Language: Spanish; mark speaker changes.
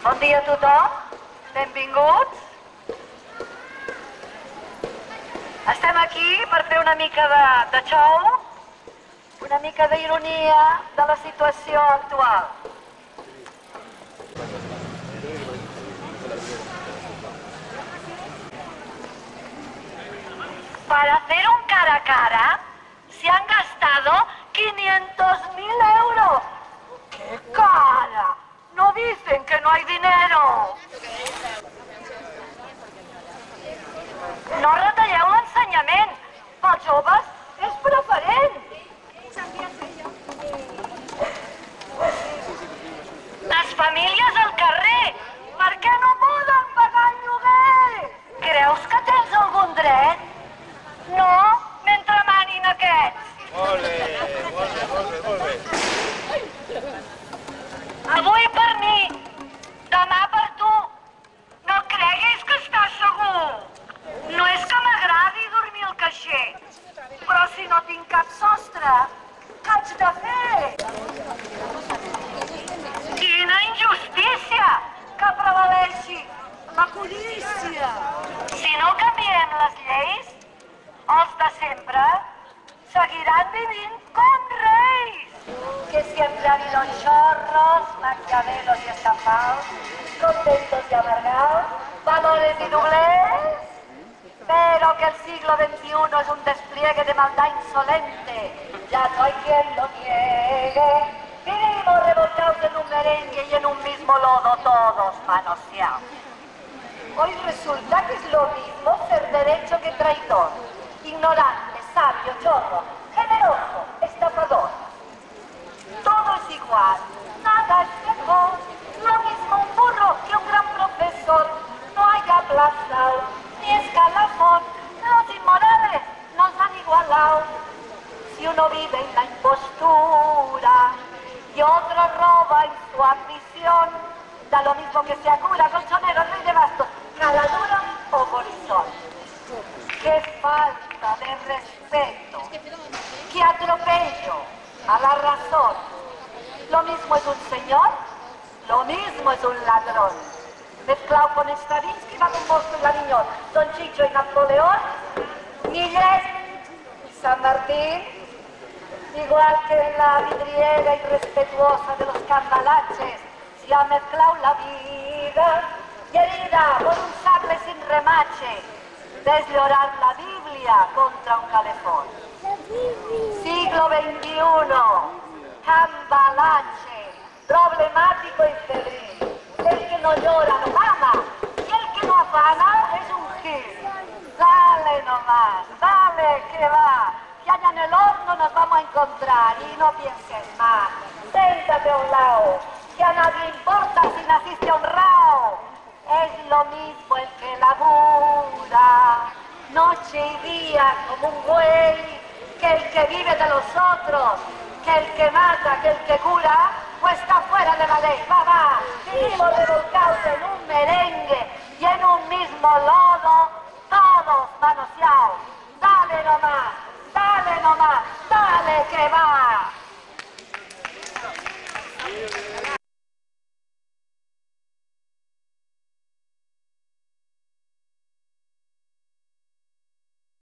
Speaker 1: Bon dia a tothom, benvinguts. Estem aquí per fer una mica de show, una mica d'ironia de la situació actual. Para hacer un cara a cara se han gastado 500.000 euros. ¡Qué cara! No dicen que no hay dinero. No retalleu l'ensenyament. Pels joves és preferent. Les famílies al carrer, per què no poden pagar el lloguer? Creus que tens algun dret? No, mentre manin aquests.
Speaker 2: Molt bé, molt bé.
Speaker 1: Avui per mi, demà per tu. No creguis que estàs segur. No és que m'agradi dormir al caixer, però si no tinc cap sostre, què haig de fer? Quina injustícia que prevaleixi la codícia. Si no canviem les lleis, els de sempre seguiran vivint com reis. Que siempre ha habido chorros, maquiavelos y estafados, contentos y amargados, valores y doblez, pero que el siglo XXI es un despliegue de maldad insolente. Ya no hay quien lo niegue. Vivimos revolcados en un merengue y en un mismo lodo todos manoseados. Hoy resulta que es lo mismo ser derecho que traidor, ignorante, sabio, chorro, generoso, estafador. Todo es igual, nada es mejor, lo mismo un burro que un gran profesor. No hay aplazado ni escalafón, los inmorales nos han igualado. Si uno vive en la impostura y otro roba en su ambición, da lo mismo que sea cura, colchonero, rey de bastos, caladura o borizón. ¡Qué falta de respeto! ¡Qué atropello a la razón! Lo mismo es un señor, lo mismo es un ladrón. Mezclado con Stravinsky, va con Bosco y Gariñón, Don Chicho y Napoleón, Millet y San Martín, igual que en la vidriera irrespetuosa de los cambalaches, se ha mezclado la vida y herida por un sable sin remache, desde orar la Biblia contra un calefón. Siglo XXI, cambalache, problemático y febril. El que no llora no mama, y el que no afana es un gil. Dale nomás, dale que va, que allá en el horno nos vamos a encontrar y no pienses más. Siéntate a un lado, que a nadie importa si naciste honrado. Es lo mismo el que labura, noche y día como un buey, que el que vive de los otros, que el que mata, que el que cura, pues está fuera de la ley. Va, vivimos revolcados en un merengue y en un mismo lodo, todos manoseados.